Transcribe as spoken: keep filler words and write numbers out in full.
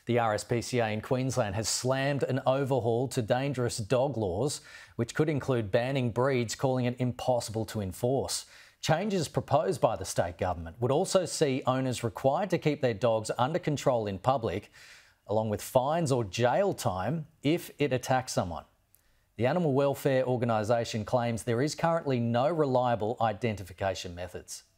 The R S P C A in Queensland has slammed an overhaul to dangerous dog laws, which could include banning breeds, calling it impossible to enforce. Changes proposed by the state government would also see owners required to keep their dogs under control in public, along with fines or jail time if it attacks someone. The animal welfare organisation claims there is currently no reliable identification methods.